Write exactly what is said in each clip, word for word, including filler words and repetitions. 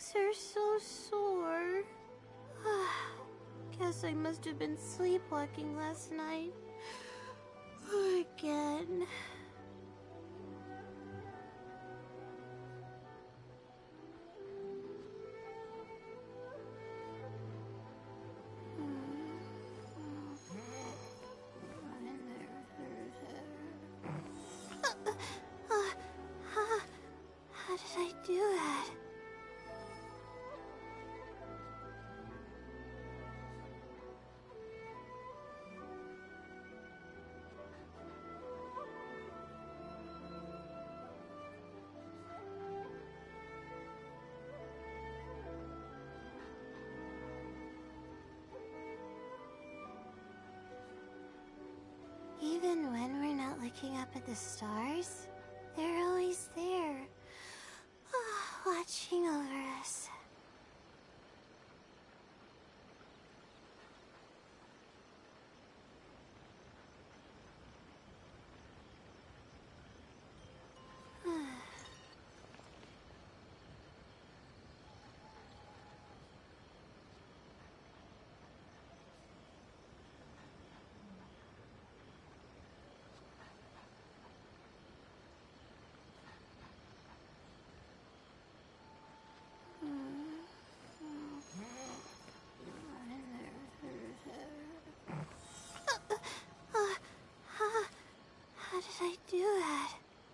legs are so sore. Guess I must have been sleepwalking last night. Again. How did I do that? Even when we're not looking up at the stars, they're always there, watching over us. How did I do that?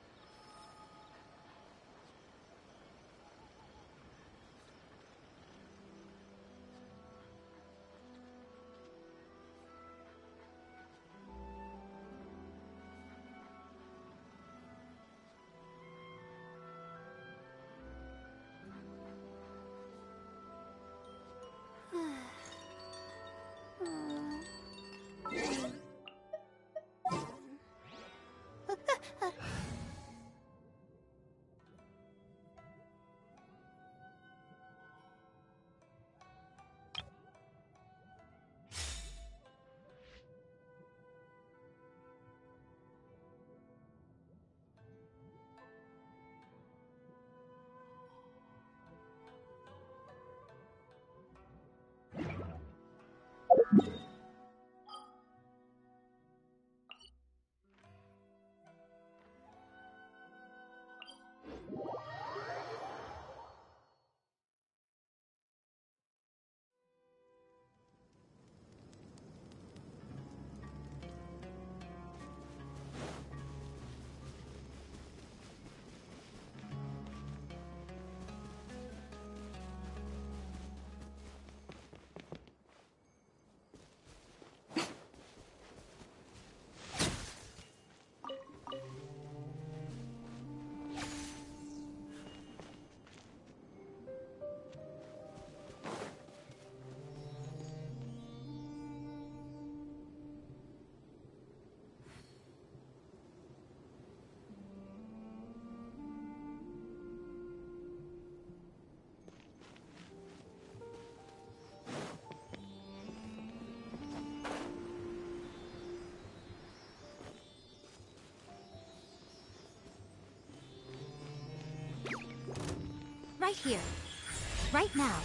Right here. Right now.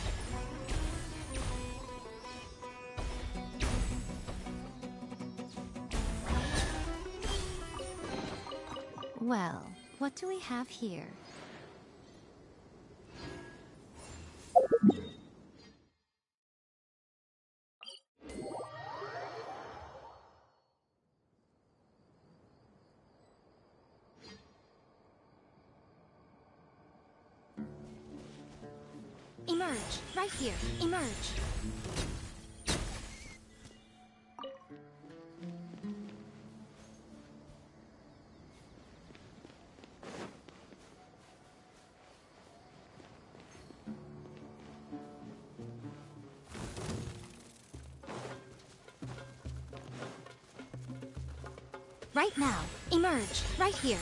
Well, what do we have here? Emerge. Right here. Emerge. Right now. Emerge. Right here.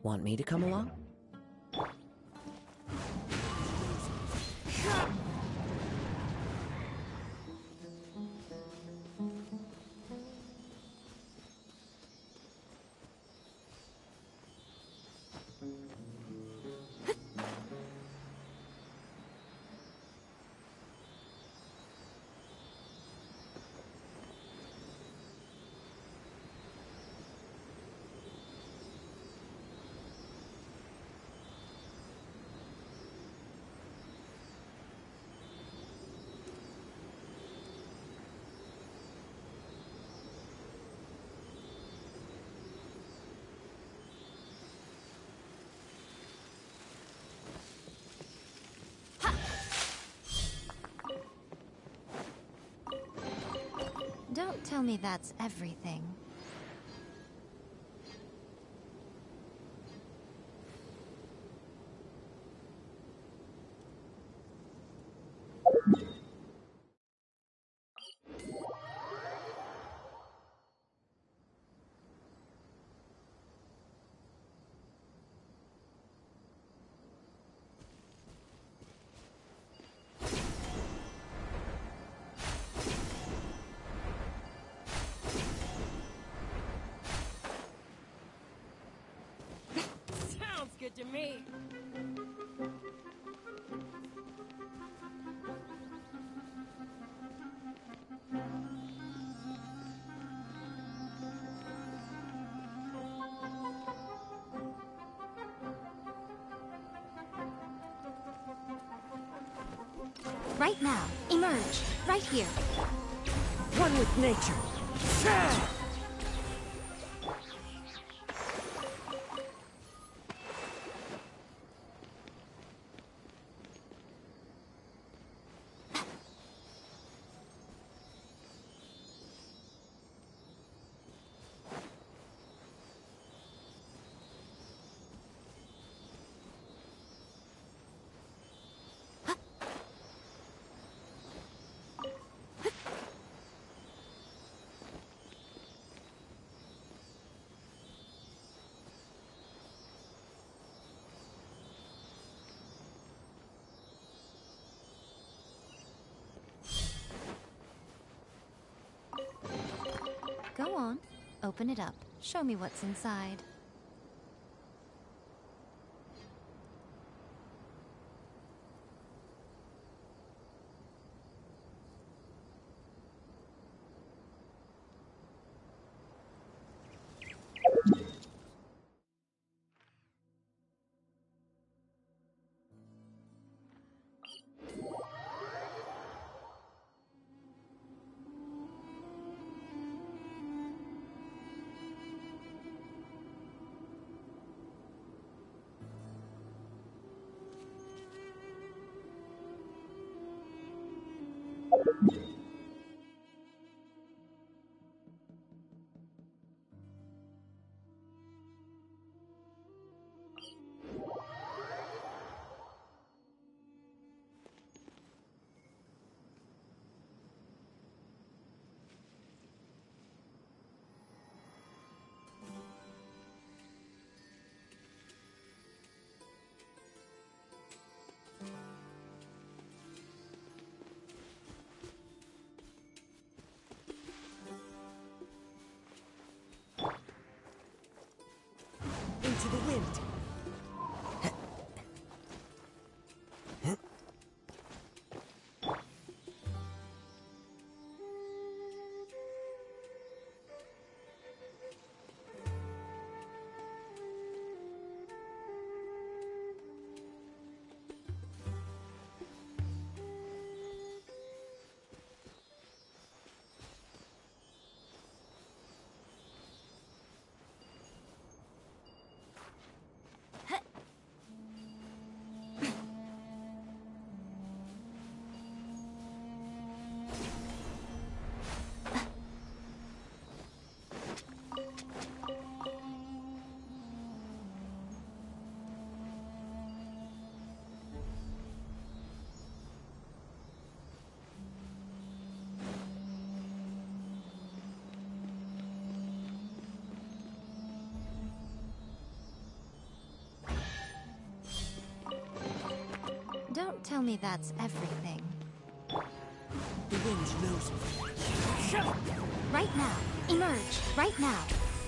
Want me to come along? Don't tell me that's everything. Good to me. Right now. Emerge. Right here. One with nature. Shah! Go on. Open it up. Show me what's inside. Don't tell me that's everything. The wind knows me. Right now. Emerge. Right now.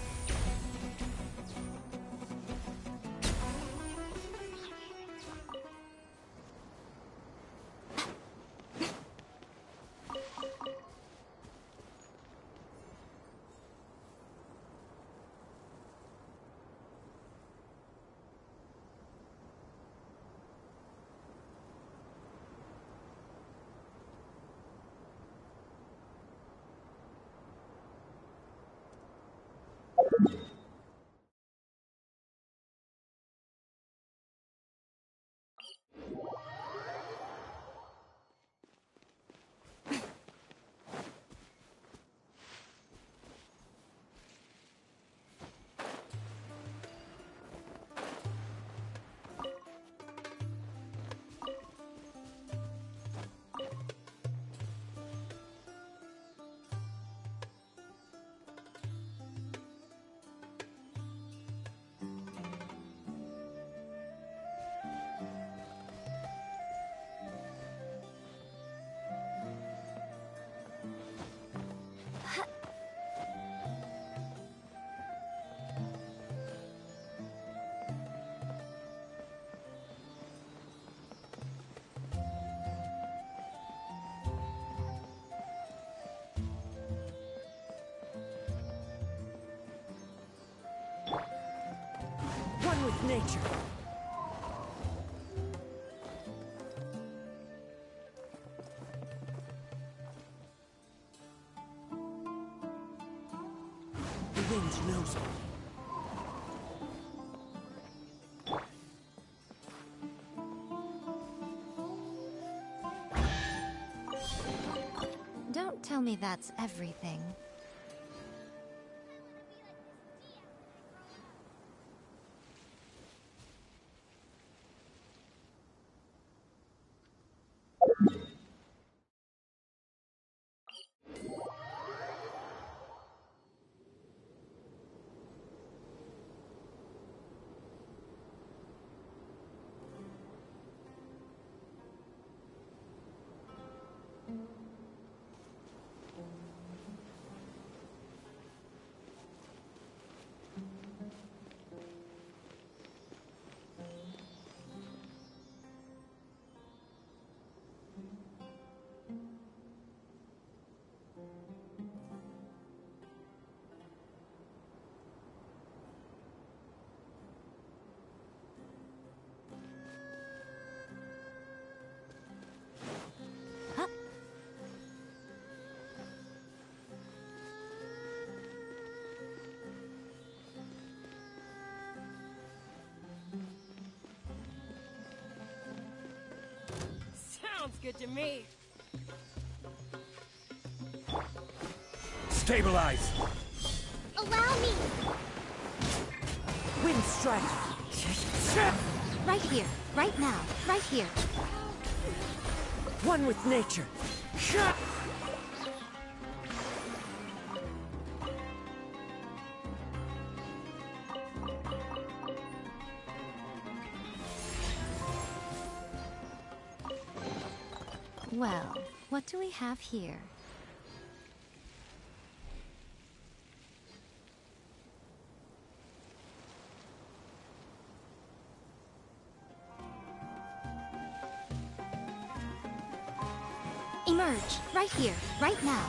One with nature. The wind knows me. Don't tell me that's everything. Sounds good to me. Stabilize! Allow me! Wind strike. Right here. Right now. Right here. One with nature. Well, what do we have here? Emerge! Right here! Right now!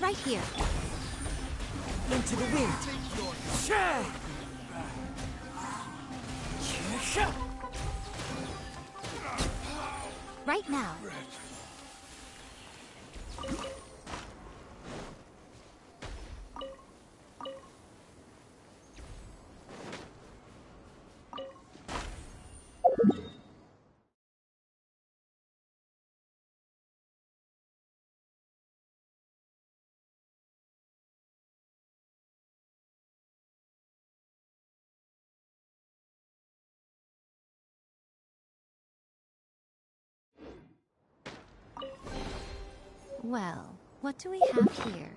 Right here. Into the wind. Sha! Sha! Right now. Well, what do we have here?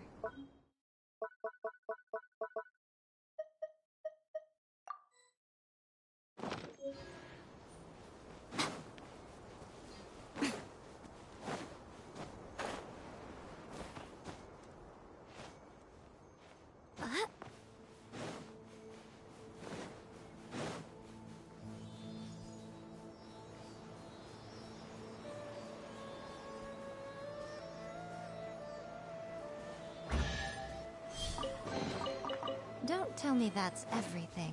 Don't tell me that's everything.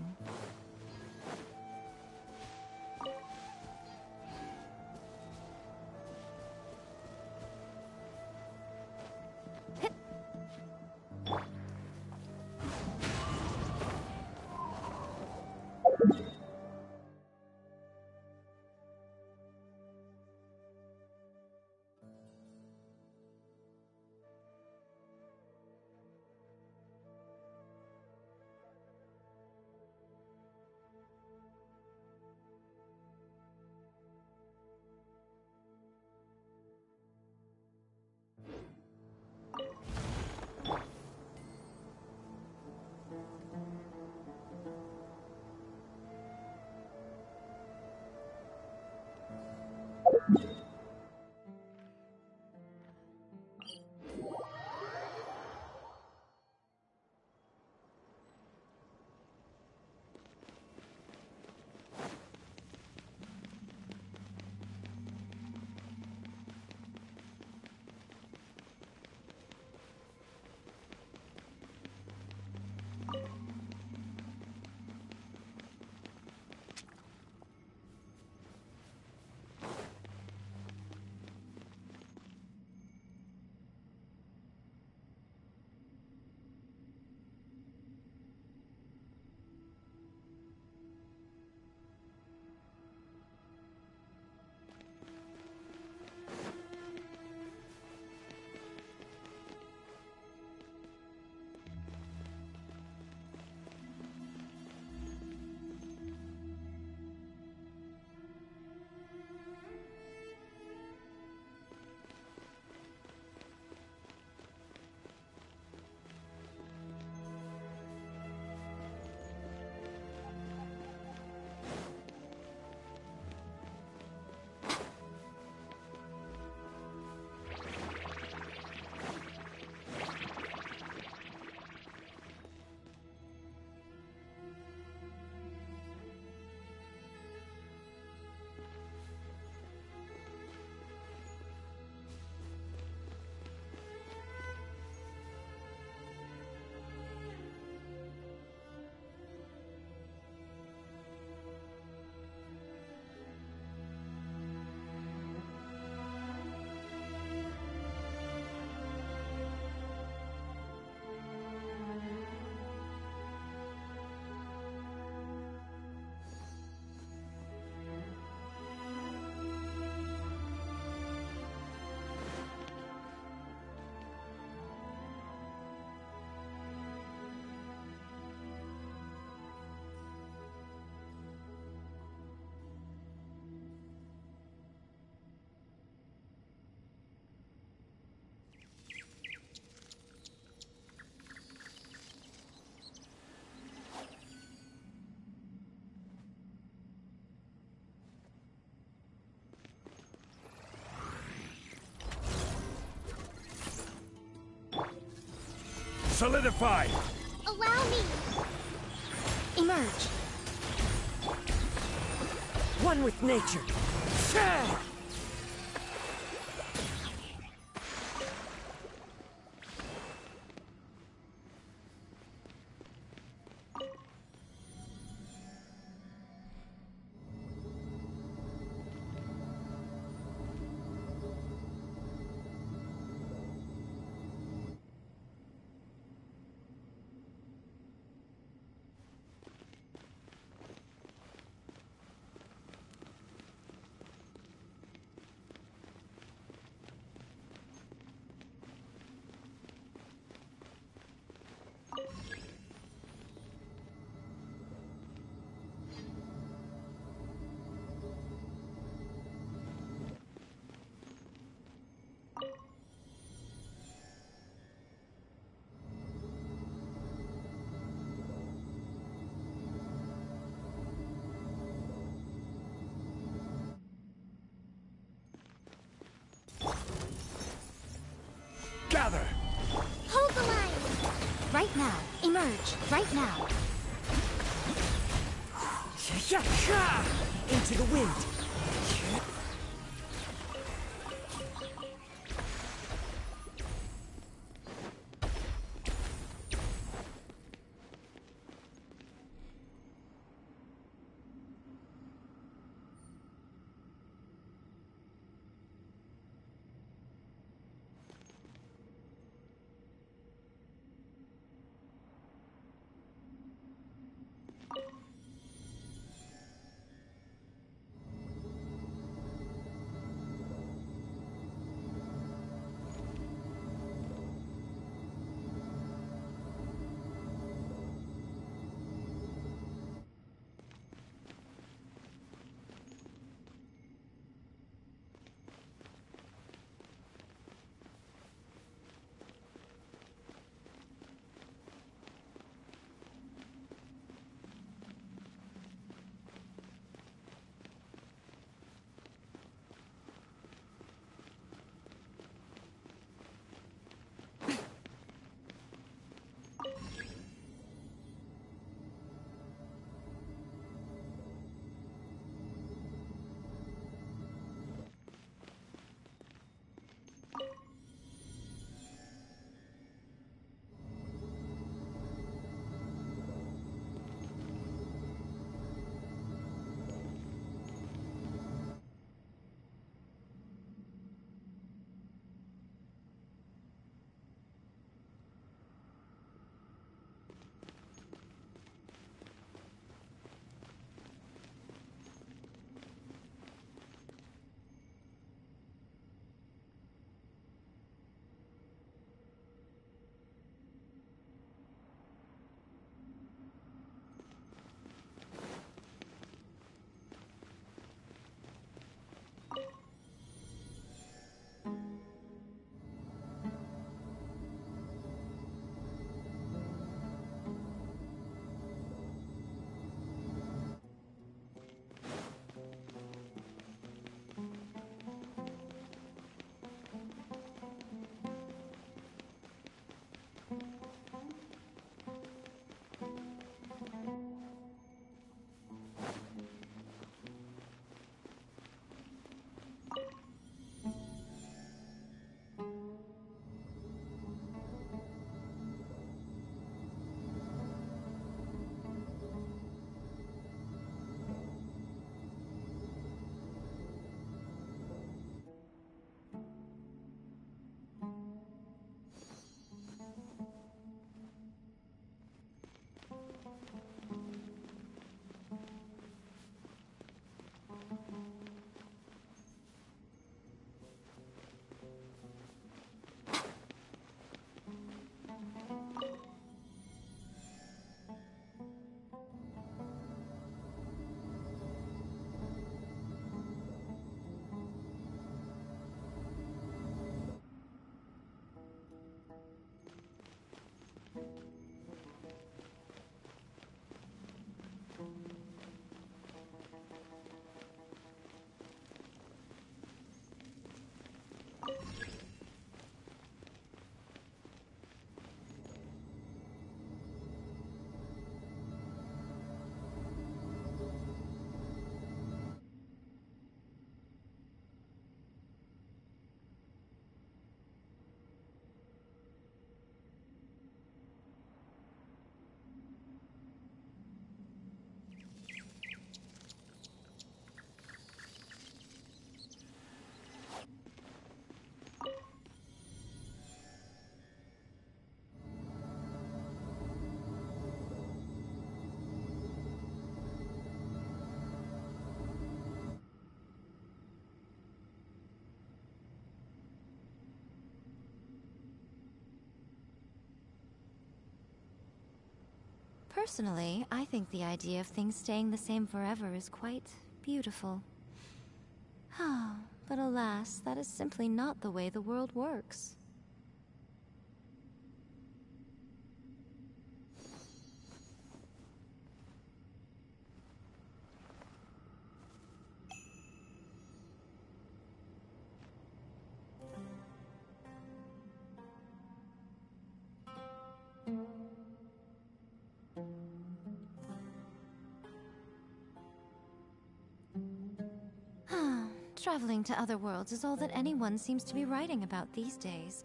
Solidify! Allow me! Emerge. One with nature. Sha! Now, emerge, right now. Into the wind. Personally, I think the idea of things staying the same forever is quite beautiful. But alas, that is simply not the way the world works. Traveling to other worlds is all that anyone seems to be writing about these days.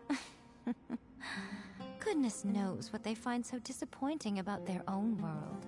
Goodness knows what they find so disappointing about their own world.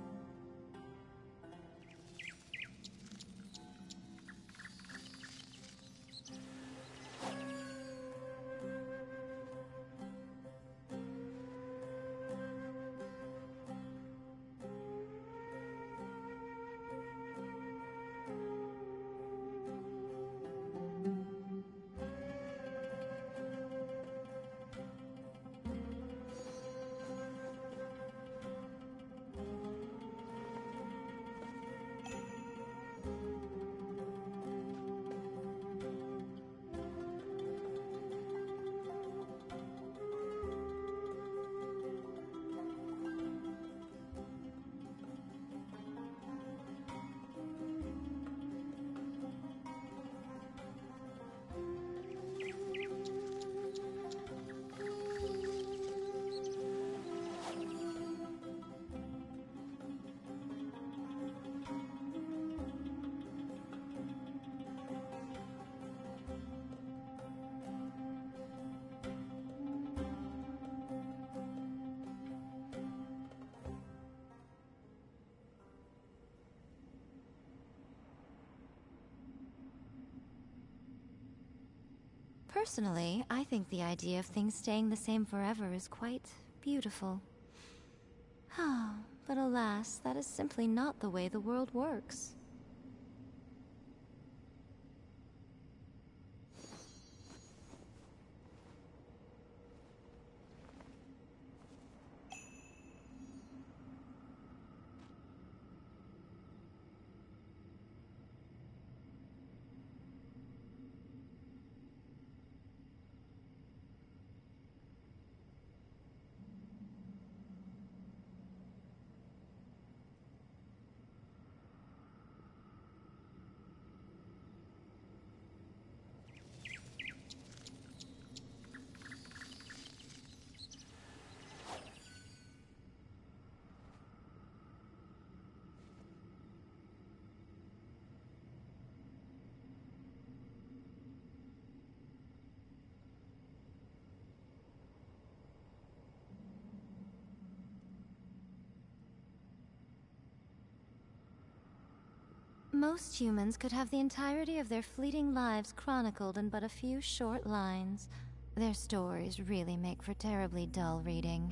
Personally, I think the idea of things staying the same forever is quite beautiful. But alas, that is simply not the way the world works. Most humans could have the entirety of their fleeting lives chronicled in but a few short lines. Their stories really make for terribly dull reading.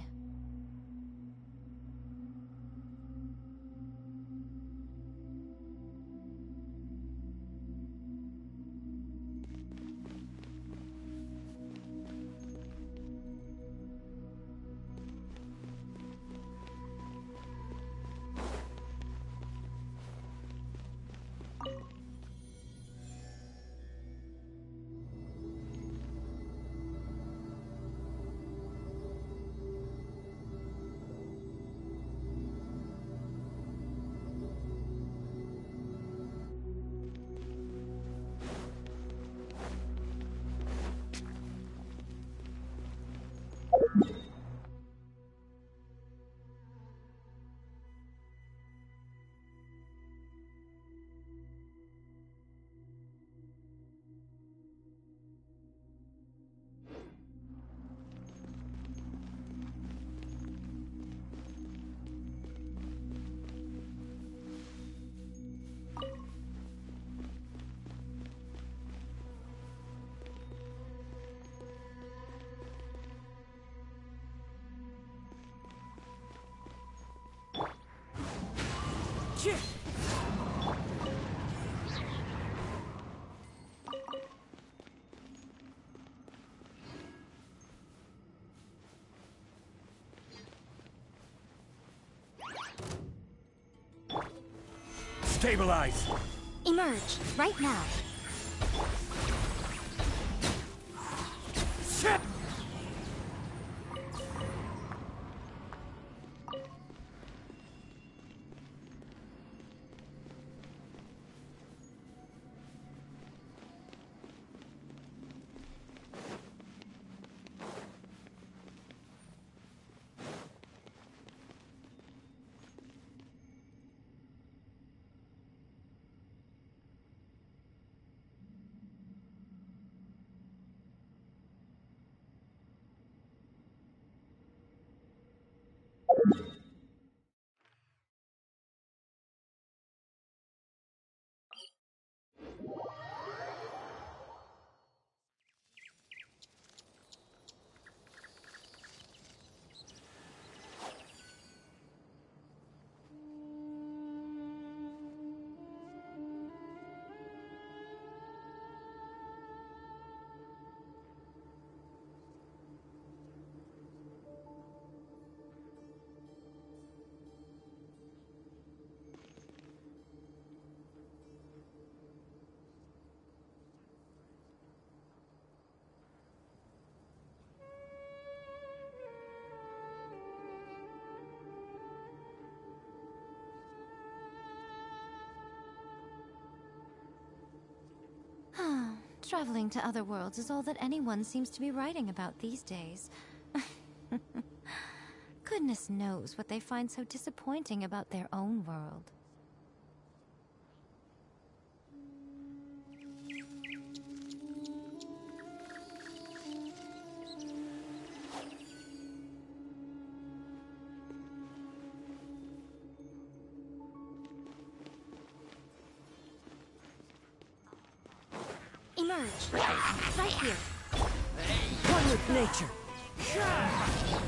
Stabilize! Emerge, right now. Shit! Traveling to other worlds is all that anyone seems to be writing about these days. Goodness knows what they find so disappointing about their own world. Emerge. Right here. One with nature.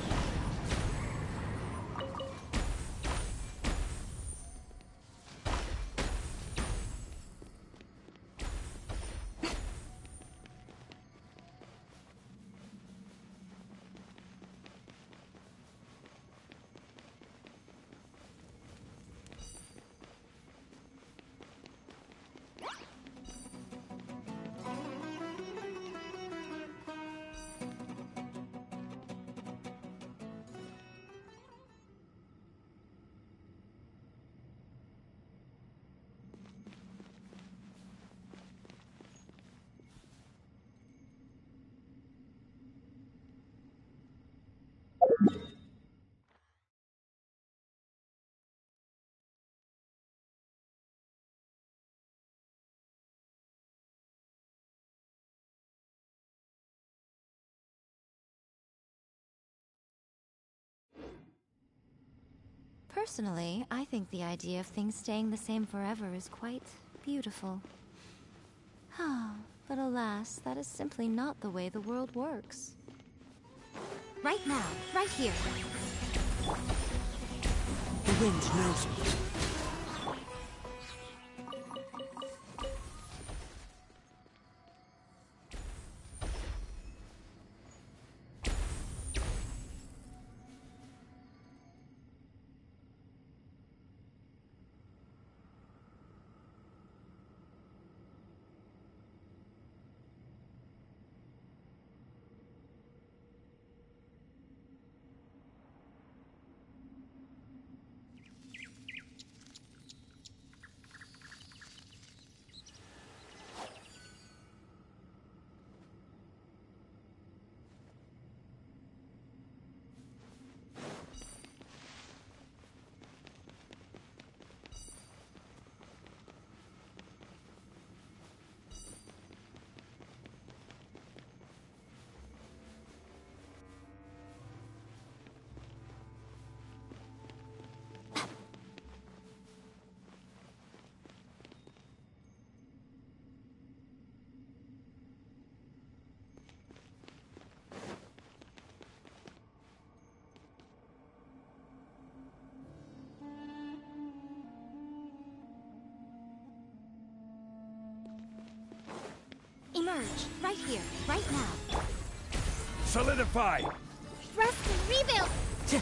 Personally, I think the idea of things staying the same forever is quite beautiful. But alas, that is simply not the way the world works. Right now. Right here. The wind knows me. Emerge. Right here. Right now. Solidify! Rest and rebuild!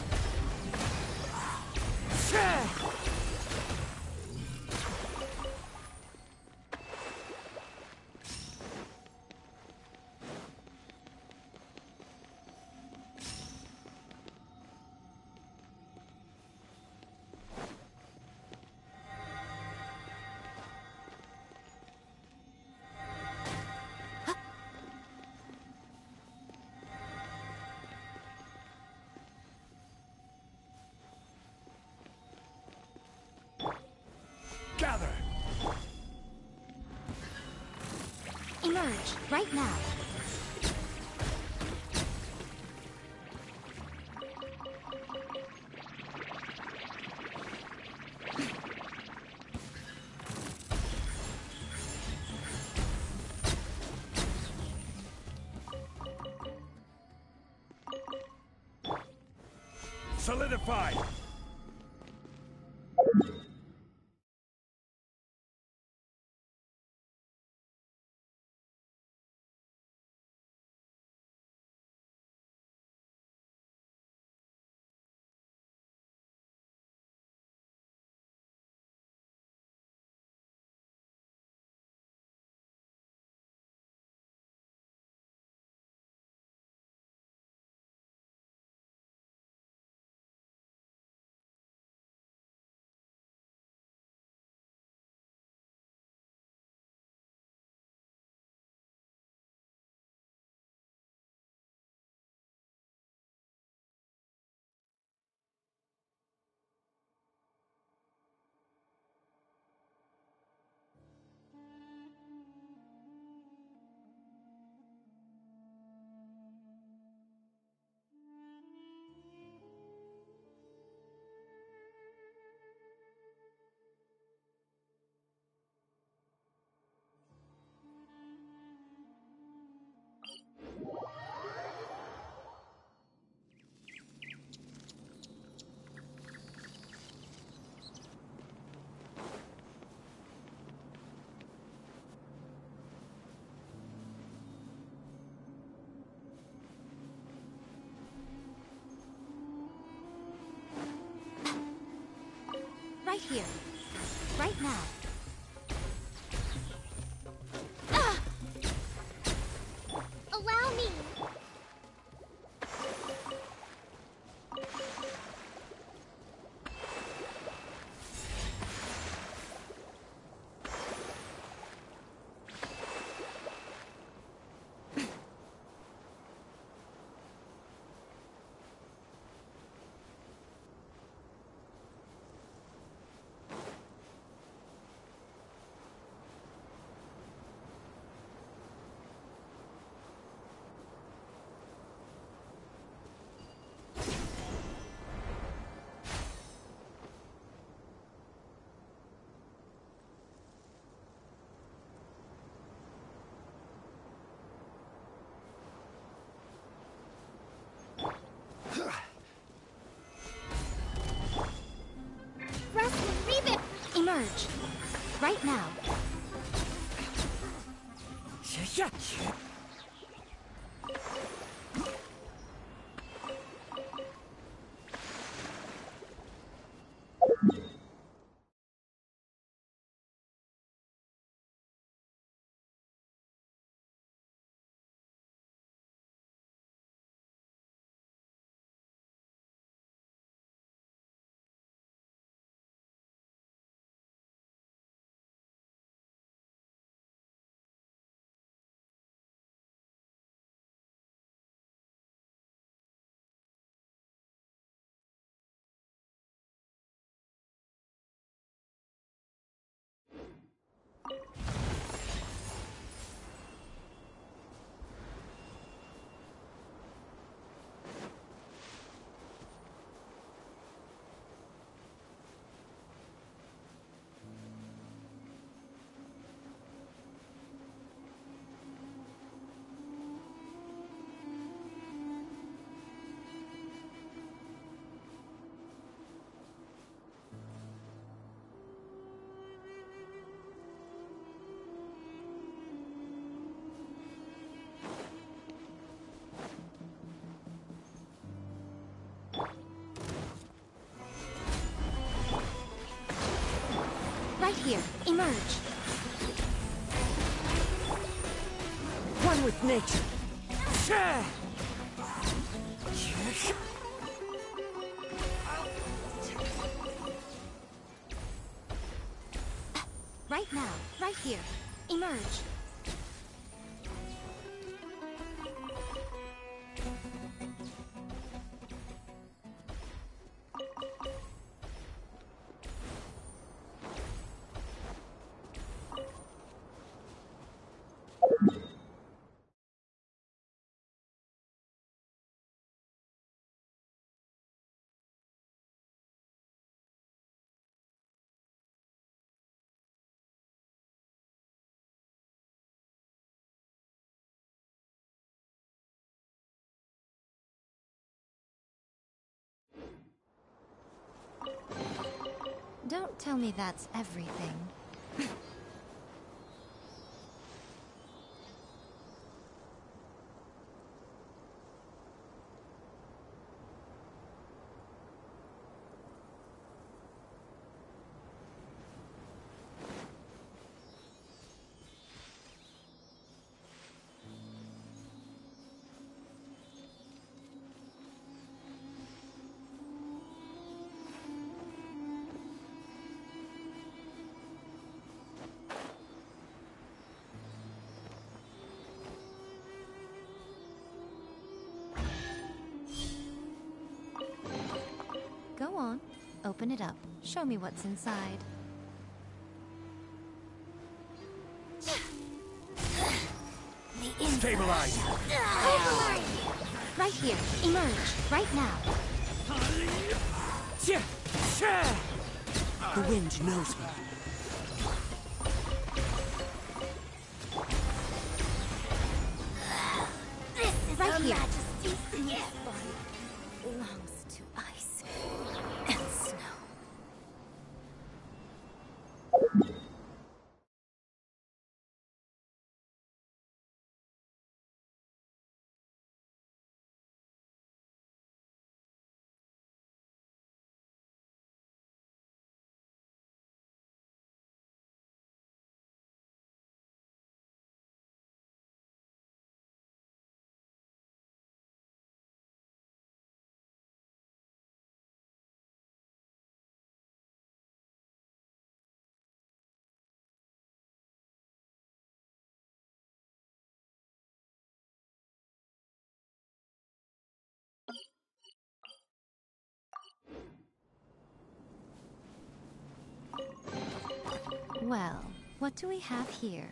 Gather! Emerge. Right now. Solidify! right here. Right now. Allow me! Thrust and rebuild. Emerge. Right now. Right here. Emerge. One with nature. Right now. Right here. Emerge. Don't tell me that's everything. Go on, open it up. Show me what's inside. Stabilize! Right here. Emerge. Right now. The wind knows me. Right here. Lungs. Well, what do we have here?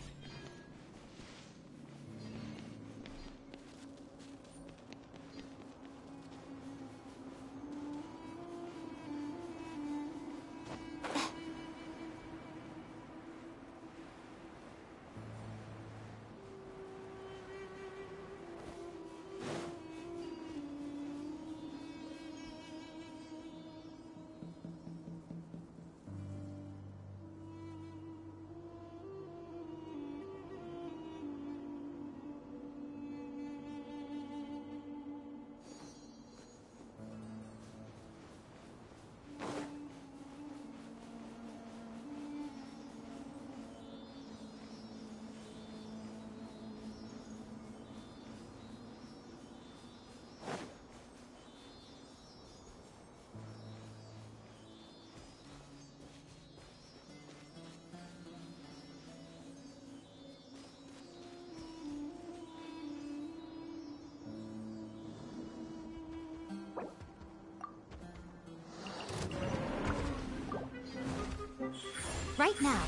Right now.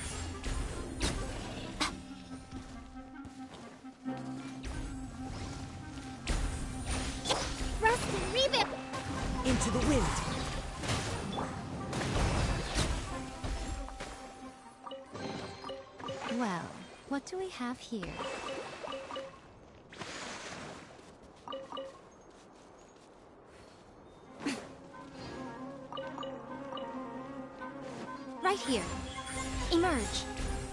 Rust and rebound. Into the wind. Well, what do we have here? Right here. Emerge.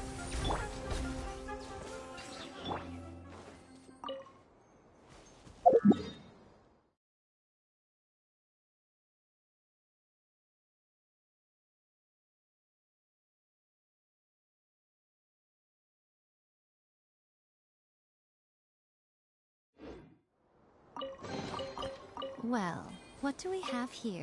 Well, what do we have here?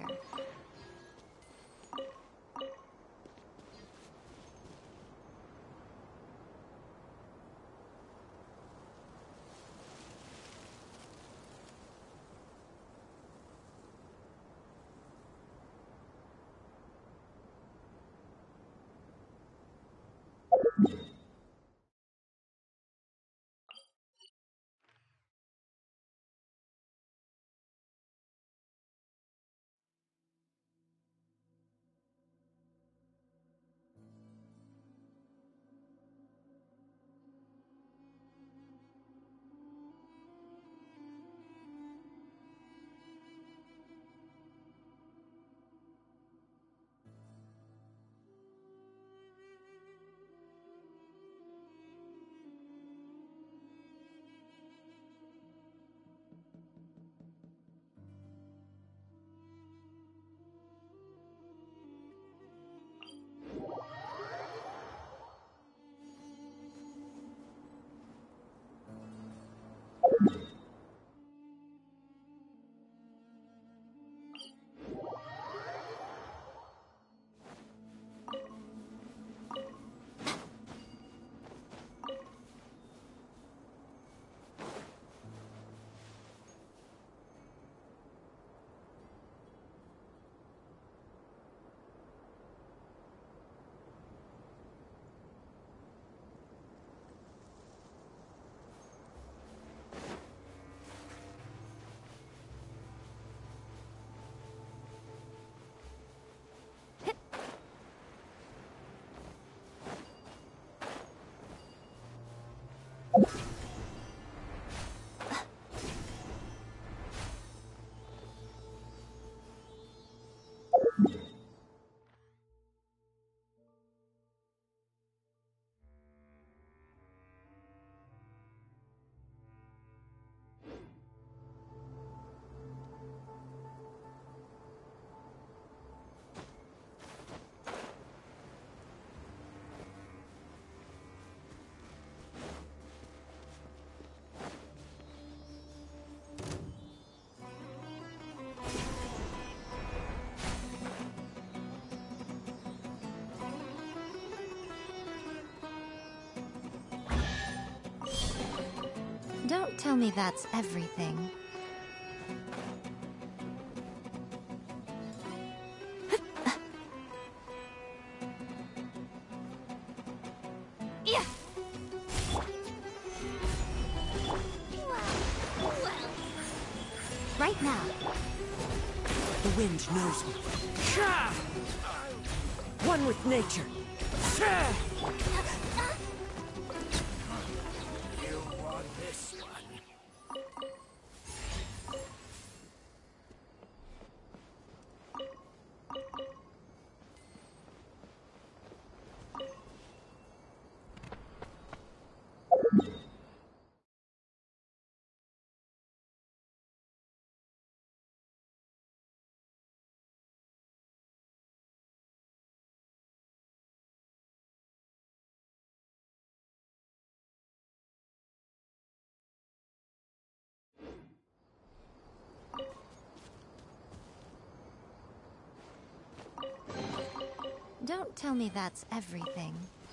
Don't tell me that's everything. wind knows me. One with nature. You want this one? Don't tell me that's everything.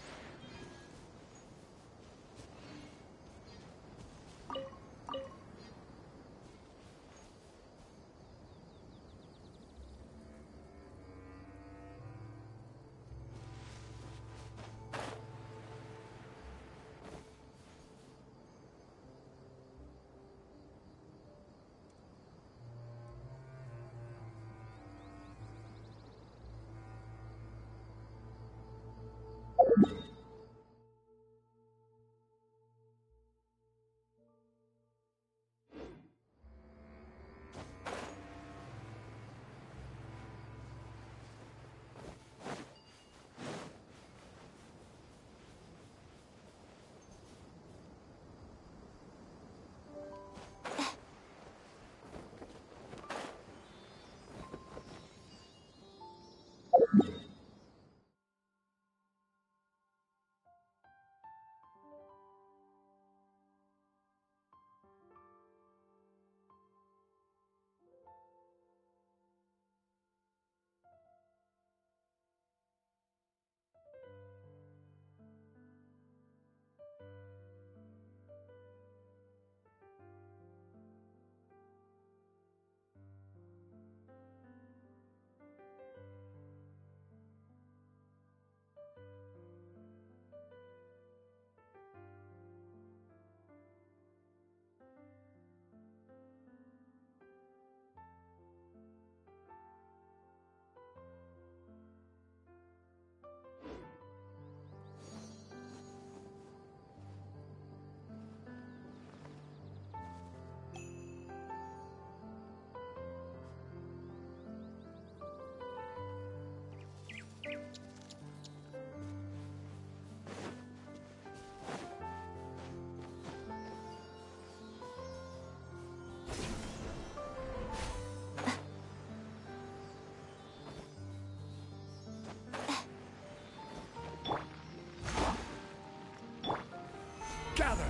Gather!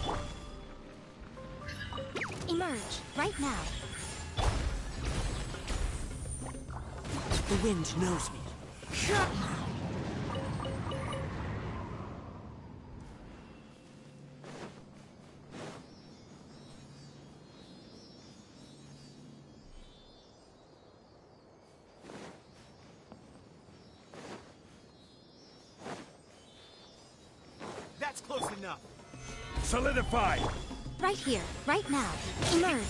Emerge, right now. The wind knows me. That's close enough. Solidify! Right here, right now. Emerge.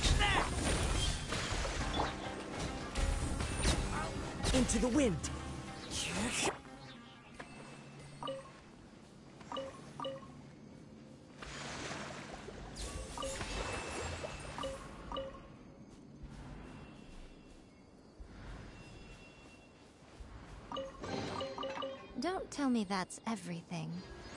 Into the wind. Don't tell me that's everything.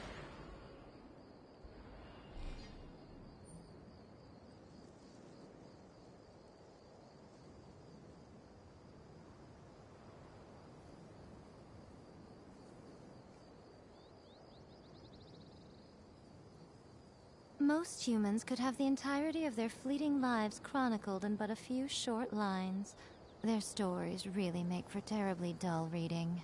Most humans could have the entirety of their fleeting lives chronicled in but a few short lines. Their stories really make for terribly dull reading.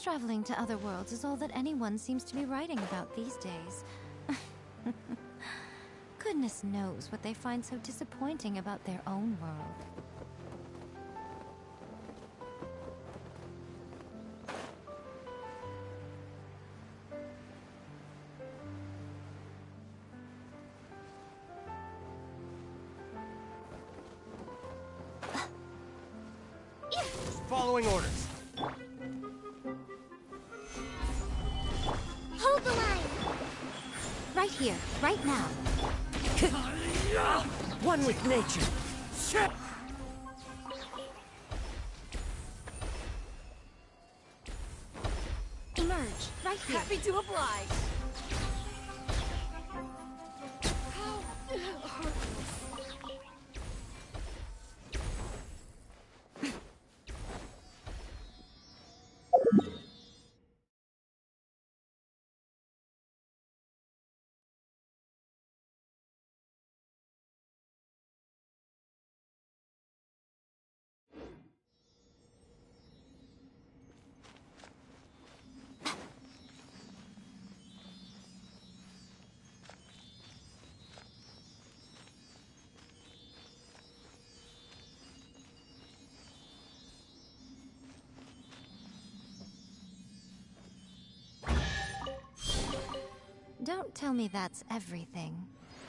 Traveling to other worlds is all that anyone seems to be writing about these days. Goodness knows what they find so disappointing about their own world. Following orders. Hold the line! Right here, right now. One with nature. Emerge, right here. Happy to oblige. Don't tell me that's everything.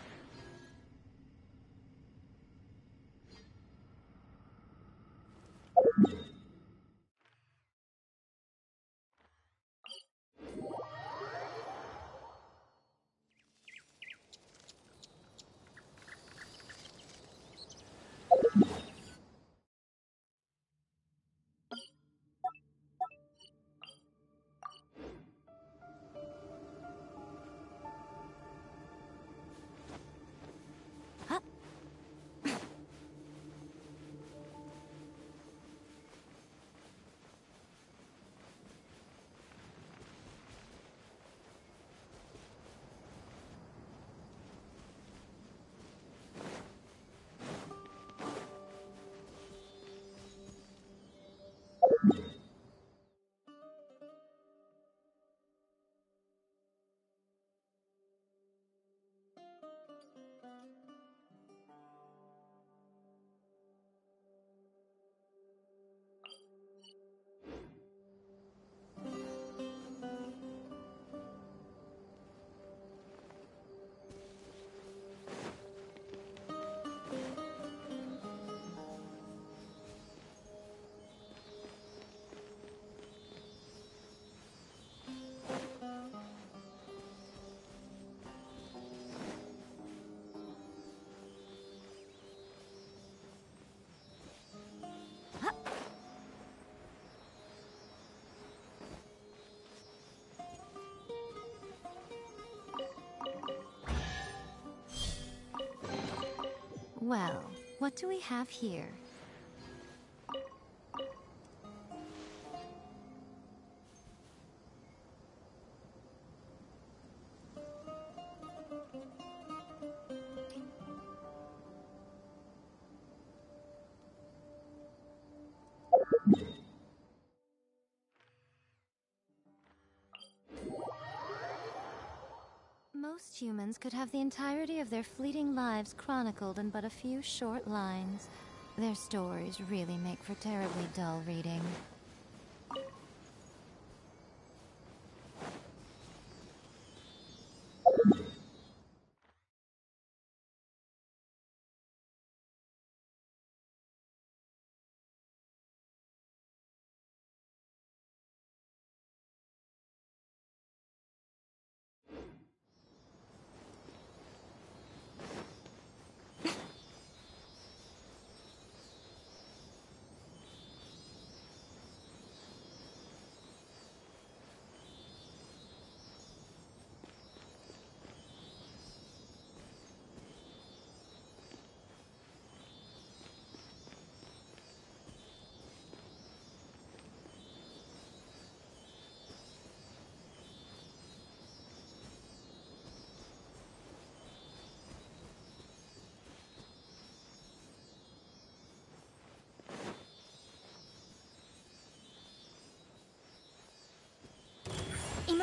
Well, what do we have here? Most humans could have the entirety of their fleeting lives chronicled in but a few short lines. Their stories really make for terribly dull reading.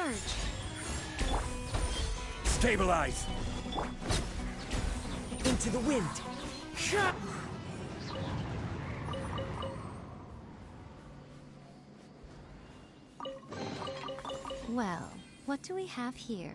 surge. Stabilize! Into the wind. Shut. Well, what do we have here?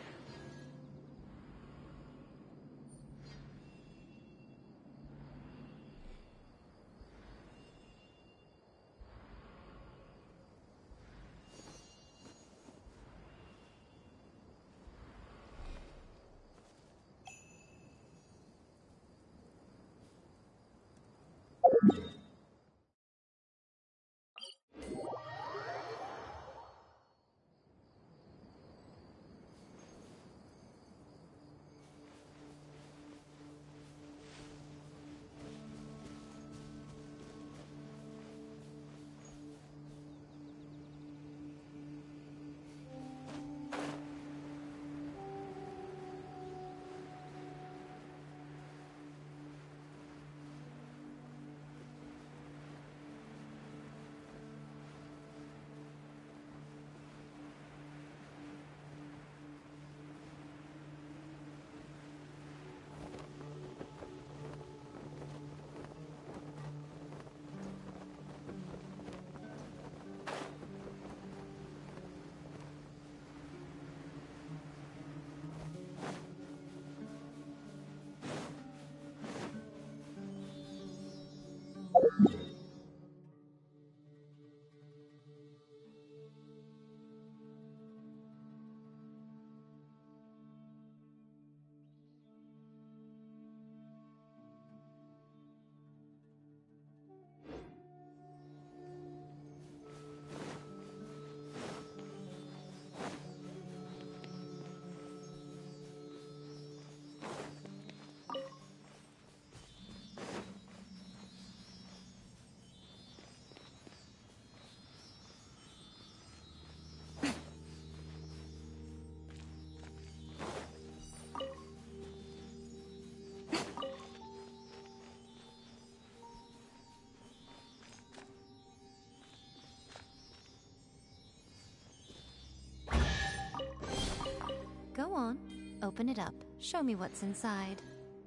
Go on. Open it up. Show me what's inside.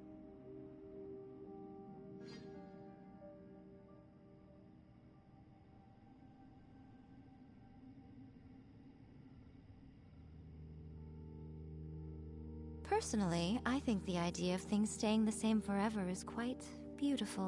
Personally, I think the idea of things staying the same forever is quite beautiful.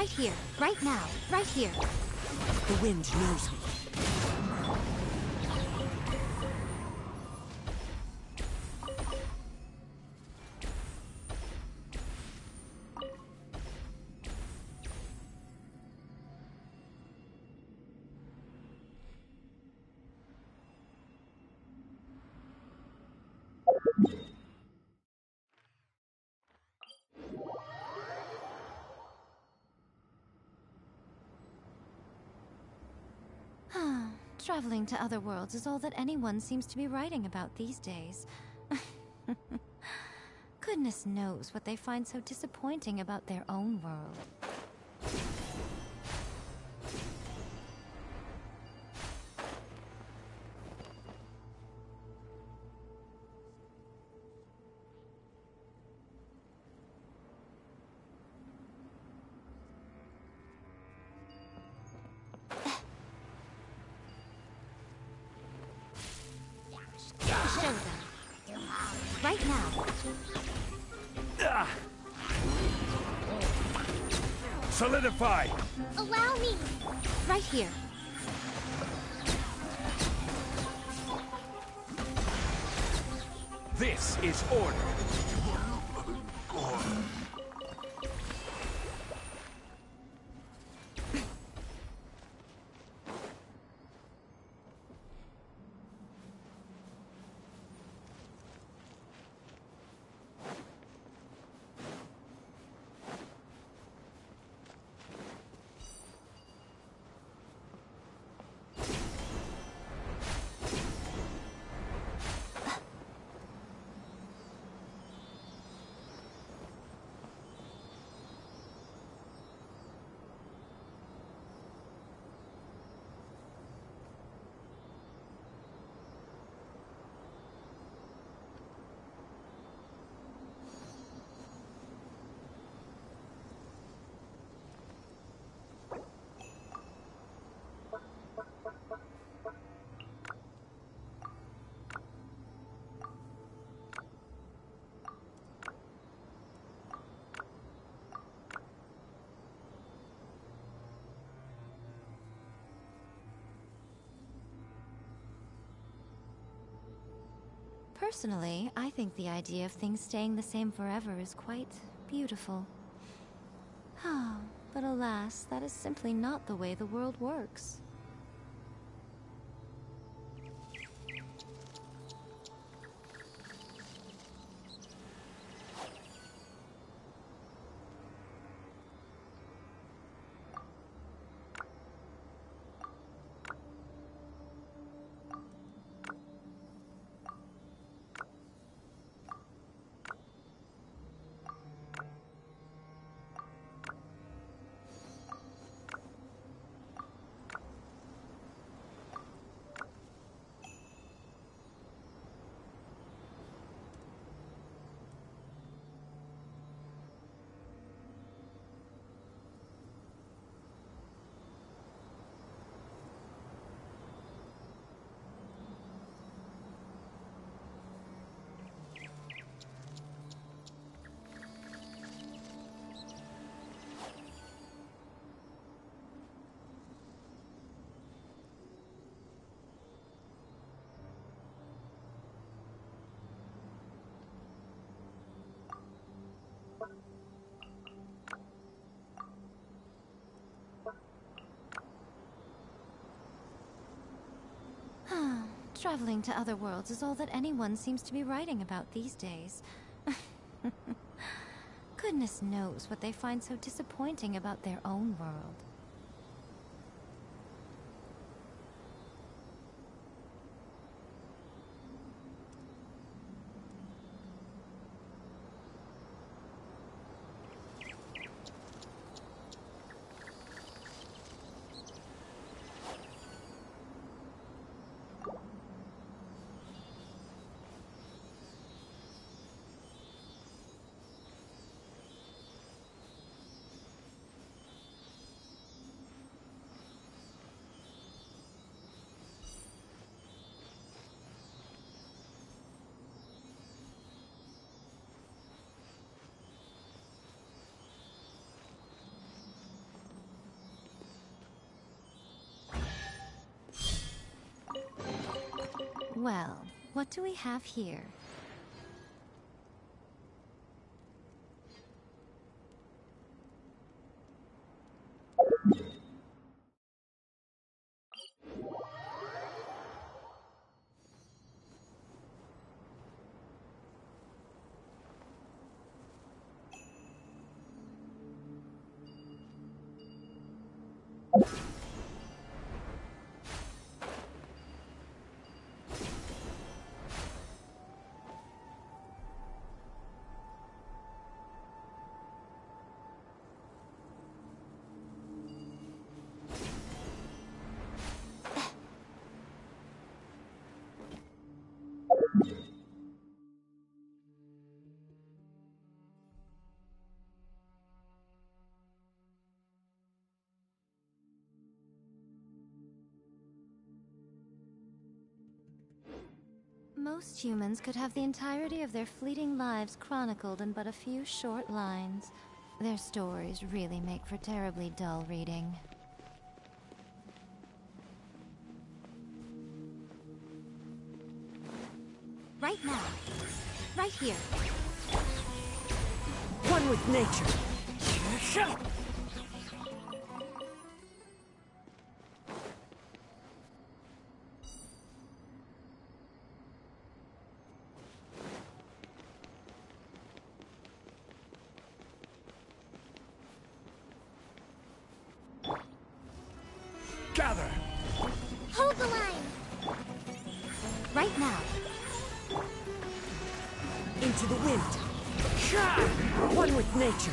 Right here, right now, right here. The wind knows me. Traveling to other worlds is all that anyone seems to be writing about these days. Goodness knows what they find so disappointing about their own world. Show them. Right now. Ah. Solidify! Allow me! Right here. This is order. Personally, I think the idea of things staying the same forever is quite beautiful. Ah, but alas, that is simply not the way the world works. Traveling to other worlds is all that anyone seems to be writing about these days. Goodness knows what they find so disappointing about their own world. Well, what do we have here? Most humans could have the entirety of their fleeting lives chronicled in but a few short lines. Their stories really make for terribly dull reading. Right now. Right here. One with nature. Gather! Hold the line! Right now. Into the wind. One with nature.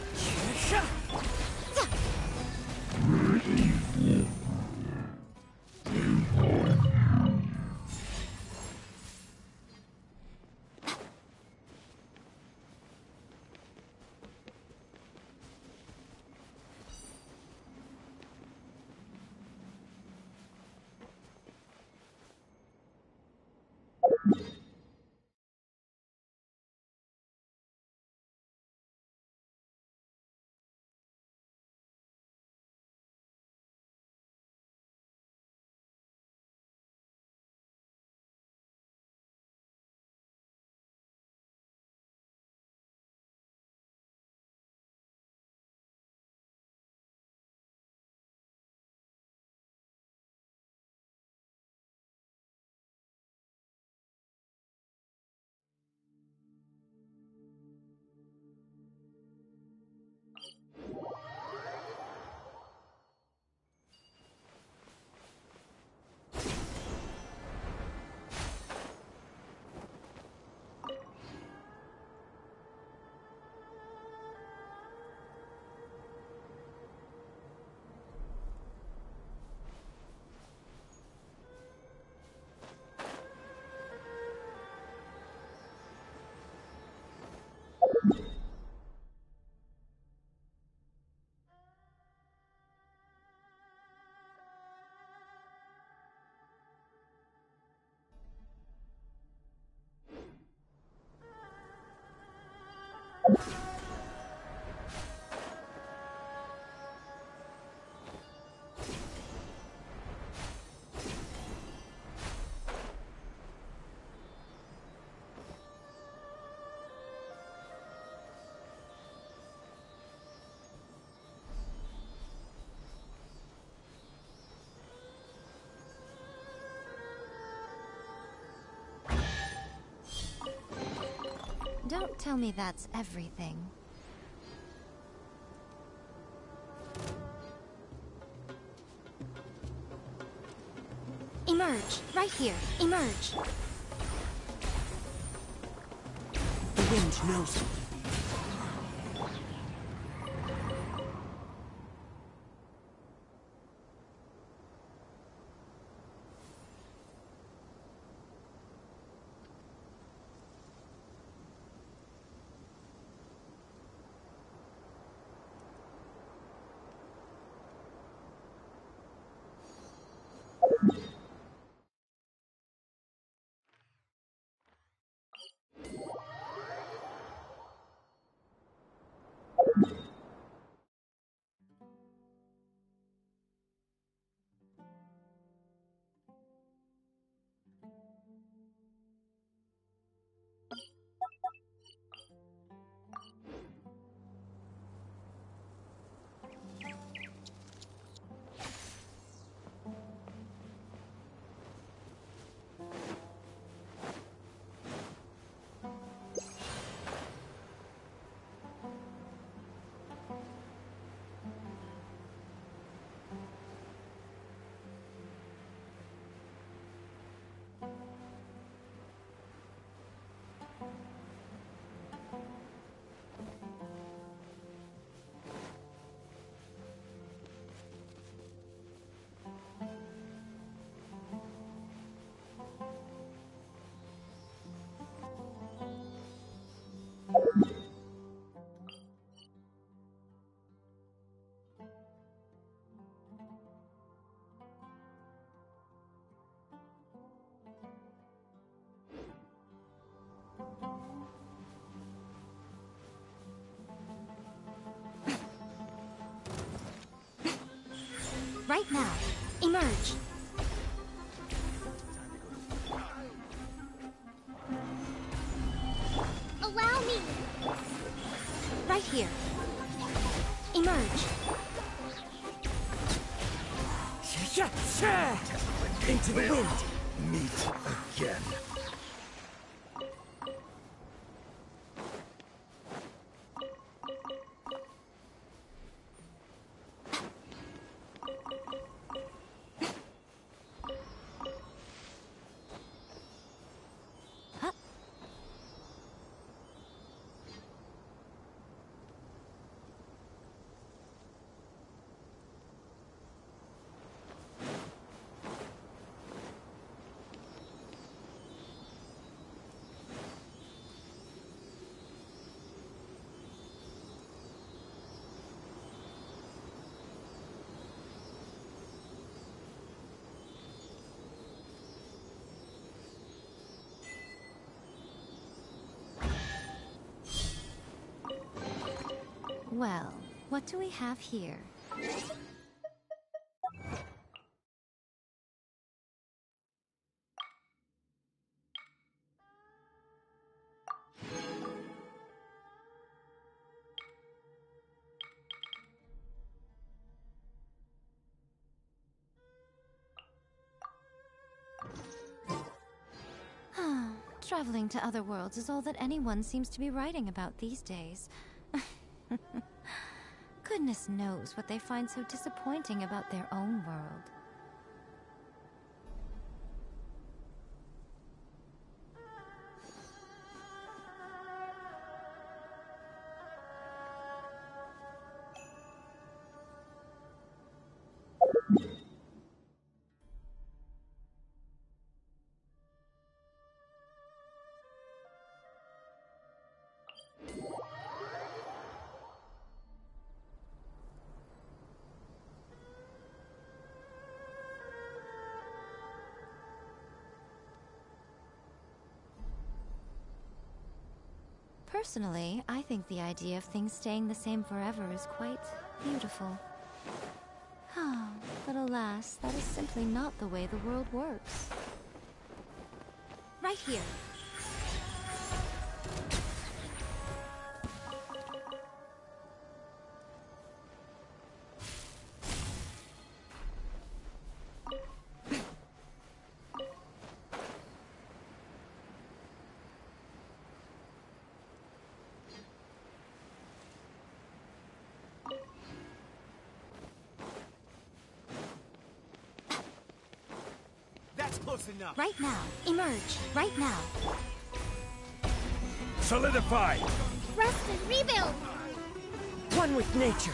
Don't tell me that's everything. Emerge. Right here. Emerge. The wind knows me. right now. Emerge. Allow me. Right here. Emerge. Into the wind. Meet again. Well, what do we have here? Traveling to other worlds is all that anyone seems to be writing about these days. Goodness knows what they find so disappointing about their own world. Personally, I think the idea of things staying the same forever is quite beautiful. Ah, but alas, that is simply not the way the world works. Right here. That's close enough. Right now. Emerge. Right now. Solidify! Rest and rebuild. One with nature.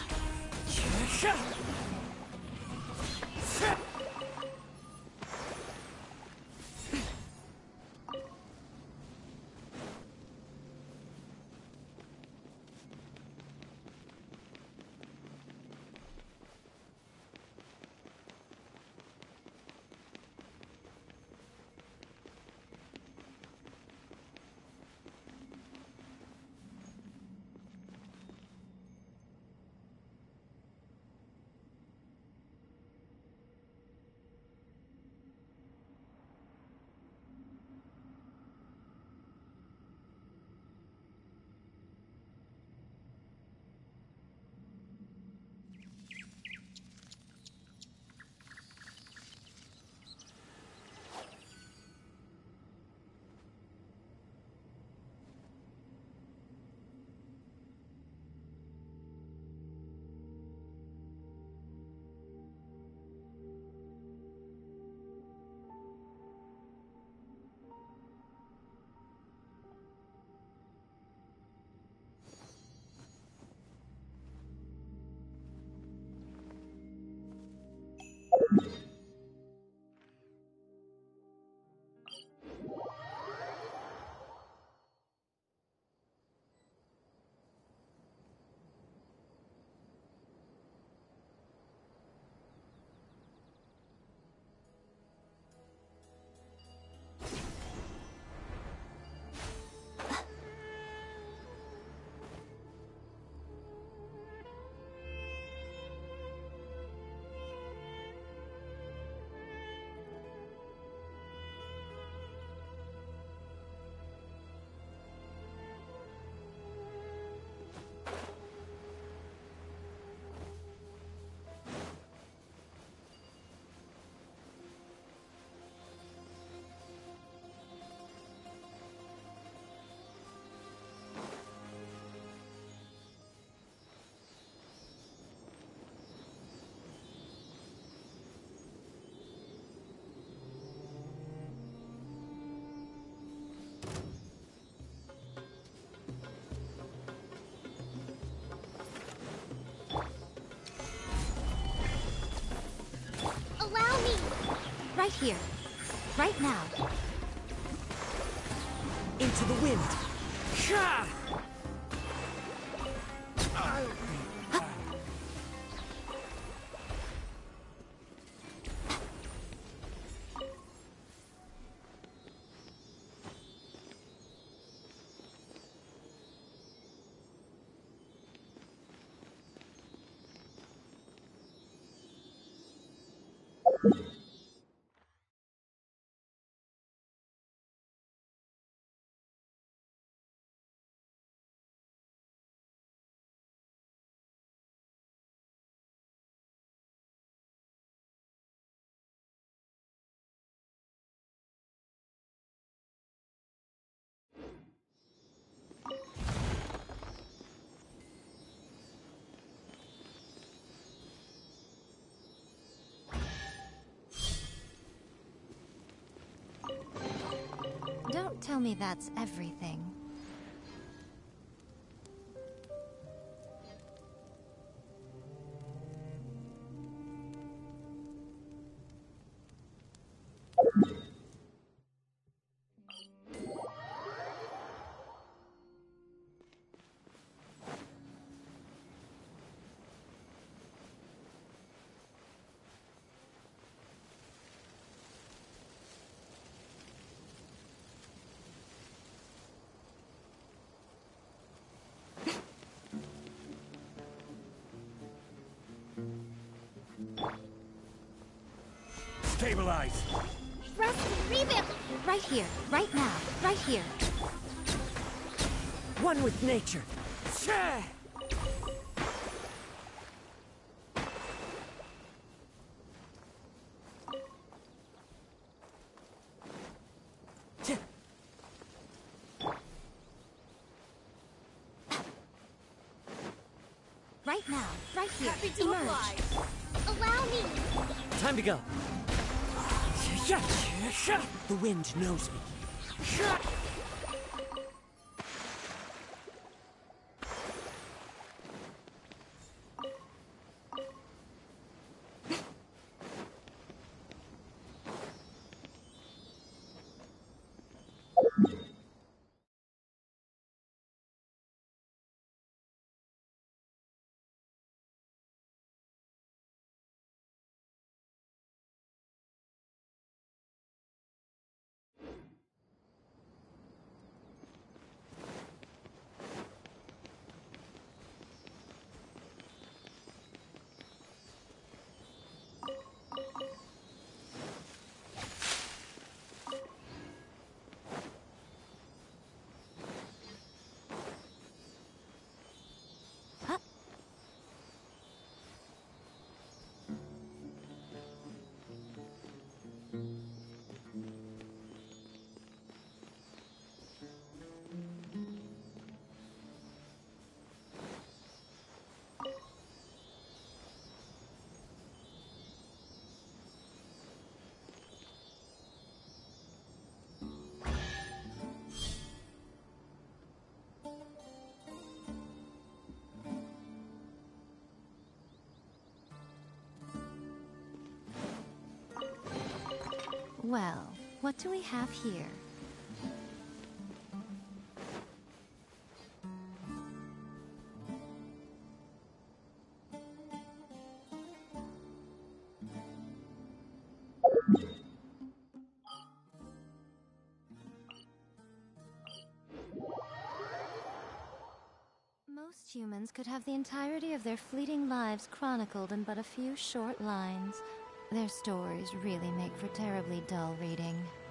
Right here. Right now. Into the wind. Ha! Don't tell me that's everything. Stabilize! Rest, revamp! Right here, right now, right here. One with nature. Sha! Tch. Right now, right here. Happy to Emerge. oblige. Allow me! Time to go. Sha, sha, sha. The wind knows me. Sha. Well, what do we have here? Most humans could have the entirety of their fleeting lives chronicled in but a few short lines. Their stories really make for terribly dull reading.